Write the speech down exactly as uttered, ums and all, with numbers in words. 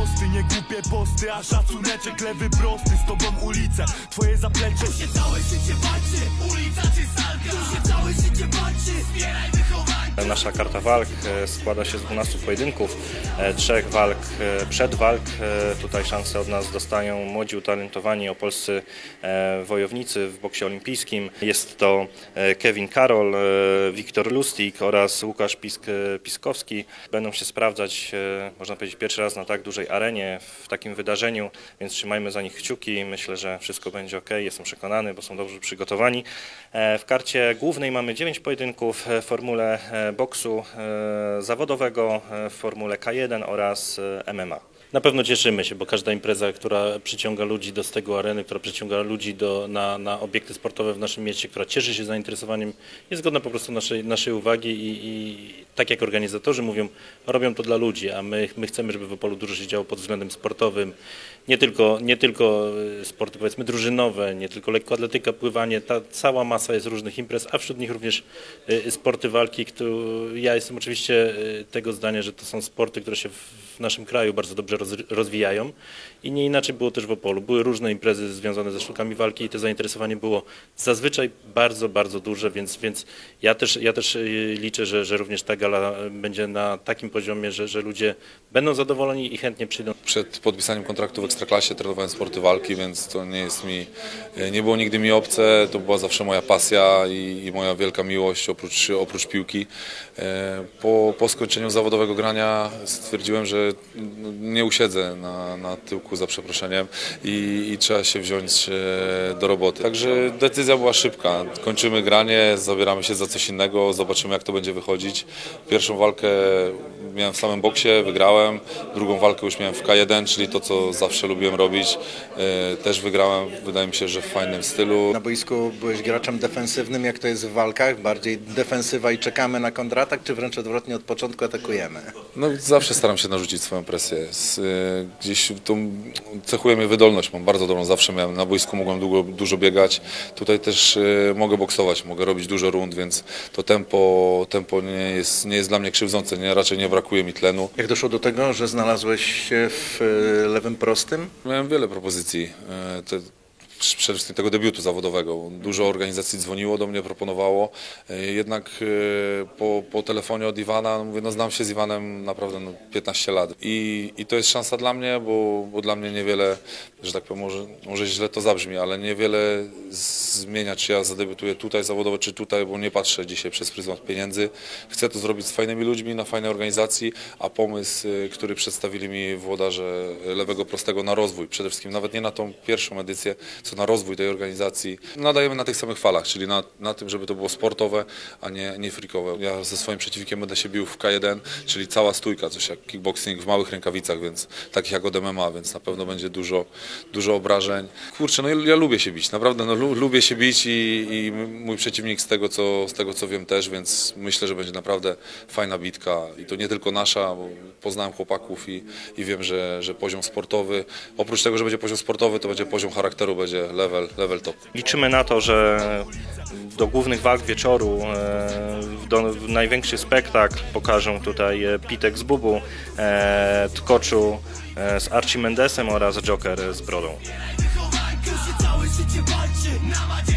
tosty, nie głupie posty, a szacuneczek lewy prosty, z tobą ulicę, twoje zaplecze. Tu się całe życie walczy, ulica czy salka. Tu się całe życie walczy, zbieraj wychowanie. Nasza karta walk składa się z dwunastu pojedynków, trzech walk, przedwalk. Tutaj szansę od nas dostają młodzi, utalentowani opolscy wojownicy w boksie olimpijskim. Jest to Kevin Karol, Wiktor Lustig oraz Łukasz Pisk Piskowski. Będą się sprawdzać, można powiedzieć, pierwszy raz na tak dużej arenie, w takim wydarzeniu, więc trzymajmy za nich kciuki. Myślę, że wszystko będzie ok, jestem przekonany, bo są dobrze przygotowani. W karcie głównej mamy dziewięć pojedynków w formule boksu zawodowego, w formule K jeden oraz M M A. Na pewno cieszymy się, bo każda impreza, która przyciąga ludzi do stegu areny, która przyciąga ludzi do, na, na obiekty sportowe w naszym mieście, która cieszy się zainteresowaniem, jest godna po prostu naszej, naszej uwagi i, i tak jak organizatorzy mówią, robią to dla ludzi, a my, my chcemy, żeby w Opolu dużo się działo pod względem sportowym. Nie tylko, nie tylko sporty, powiedzmy, drużynowe, nie tylko lekkoatletyka, pływanie, ta cała masa jest różnych imprez, a wśród nich również sporty walki. Które, ja jestem oczywiście tego zdania, że to są sporty, które się w naszym kraju bardzo dobrze rozwijają i nie inaczej było też w Opolu. Były różne imprezy związane ze sztukami walki i to zainteresowanie było zazwyczaj bardzo, bardzo duże, więc, więc ja też, ja też liczę, że, że również ta gala będzie na takim poziomie, że, że ludzie będą zadowoleni i chętnie przyjdą. Przed podpisaniem kontraktu w Ekstraklasie trenowałem sporty walki, więc to nie jest mi, nie było nigdy mi obce, to była zawsze moja pasja i, i moja wielka miłość oprócz, oprócz piłki. Po, po skończeniu zawodowego grania stwierdziłem, że nie usiedzę na, na tyłku za przeproszeniem i, i trzeba się wziąć do roboty. Także decyzja była szybka. Kończymy granie, zabieramy się za coś innego, zobaczymy jak to będzie wychodzić. Pierwszą walkę miałem w samym boksie, wygrałem. Drugą walkę już miałem w K jeden, czyli to co zawsze lubiłem robić. Też wygrałem, wydaje mi się, że w fajnym stylu. Na boisku byłeś graczem defensywnym, jak to jest w walkach? Bardziej defensywa i czekamy na kontratak, czy wręcz odwrotnie od początku atakujemy? No zawsze staram się narzucić swoją presję. Gdzieś tą cechuje mnie wydolność, mam bardzo dobrą, zawsze miałem, na boisku mogłem długo, dużo biegać, tutaj też mogę boksować, mogę robić dużo rund, więc to tempo, tempo nie jest, nie jest dla mnie krzywdzące, nie, raczej nie brakuje mi tlenu. Jak doszło do tego, że znalazłeś się w lewym prostym? Miałem wiele propozycji. Te, przede wszystkim tego debiutu zawodowego. Dużo organizacji dzwoniło do mnie, proponowało. Jednak po, po telefonie od Iwana, no mówię, no znam się z Iwanem naprawdę no piętnaście lat. I, i to jest szansa dla mnie, bo, bo dla mnie niewiele, że tak powiem, może, może źle to zabrzmi, ale niewiele zmienia, czy ja zadebiutuję tutaj zawodowo, czy tutaj, bo nie patrzę dzisiaj przez pryzmat pieniędzy. Chcę to zrobić z fajnymi ludźmi, na fajnej organizacji, a pomysł, który przedstawili mi włodarze lewego prostego na rozwój, przede wszystkim nawet nie na tą pierwszą edycję, co na rozwój tej organizacji, nadajemy na tych samych falach, czyli na, na tym, żeby to było sportowe, a nie, nie freakowe. Ja ze swoim przeciwnikiem będę się bił w K jeden, czyli cała stójka, coś jak kickboxing w małych rękawicach, więc takich jak od M M A, więc na pewno będzie dużo, dużo obrażeń. Kurczę, no ja lubię się bić, naprawdę no, lubię się bić i, i mój przeciwnik z tego, co, z tego co wiem też, więc myślę, że będzie naprawdę fajna bitka i to nie tylko nasza, bo poznałem chłopaków i, i wiem, że, że poziom sportowy, oprócz tego, że będzie poziom sportowy, to będzie poziom charakteru, będzie level, level top. Liczymy na to, że do głównych walk wieczoru, do największy spektakl pokażą tutaj Pitek z Bubu, Tkoczu z Archie Mendesem oraz Joker z Brodą.